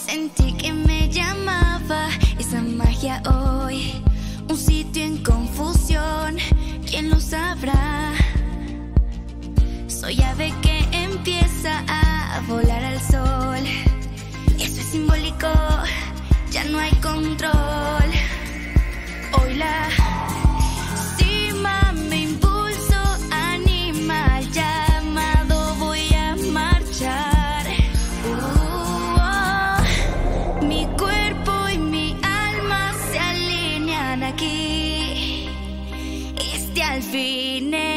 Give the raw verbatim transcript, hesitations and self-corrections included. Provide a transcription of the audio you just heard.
Sentí que me llamaba esa magia hoy. Un sitio en confusión, ¿quién lo sabrá? Soy ave que empieza a volar al sol. Eso es simbólico, ya no hay control. Hoy la cima me impulso, anima al llamado, voy a marchar. Uh, oh, mi cuerpo y mi alma se alinean aquí. Este al fin es